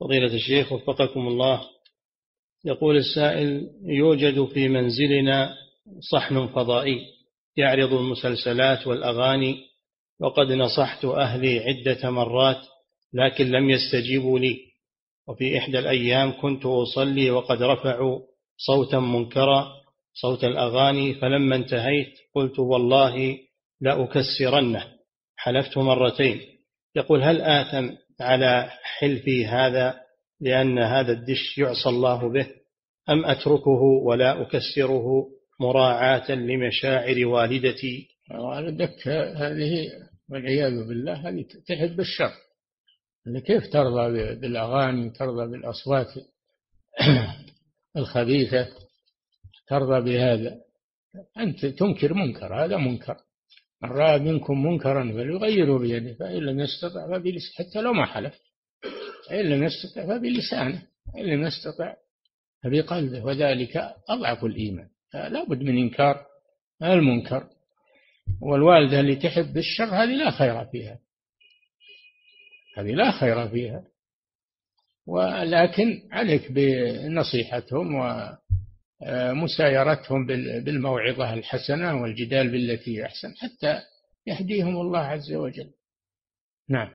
فضيلة الشيخ وفقكم الله، يقول السائل: يوجد في منزلنا صحن فضائي يعرض المسلسلات والأغاني، وقد نصحت أهلي عدة مرات لكن لم يستجيبوا لي، وفي إحدى الأيام كنت أصلي وقد رفعوا صوتا منكرا صوت الأغاني، فلما انتهيت قلت والله لأكسرنه، حلفت مرتين. يقول: هل آثم على حلفي هذا لأن هذا الدش يعصى الله به، أم أتركه ولا أكسره مراعاة لمشاعر والدتي؟ والدك هذه والعياذ بالله هذه تحب الشر، كيف ترضى بالأغاني، ترضى بالأصوات الخبيثة، ترضى بهذا؟ أنت تنكر منكر، هذا منكر. من رأى منكم منكرا فليغيره بيده، فإن لم يستطع فبلسانه، حتى لو ما حلف، فإن لم يستطع فبلسانه، إن لم يستطع فبقلبه، وذلك أضعف الإيمان. فلا بد من إنكار المنكر. والوالدة اللي تحب الشر هذه لا خير فيها، هذه لا خير فيها، ولكن عليك بنصيحتهم ومسايرتهم بالموعظة الحسنة والجدال بالتي أحسن حتى يهديهم الله عز وجل. نعم.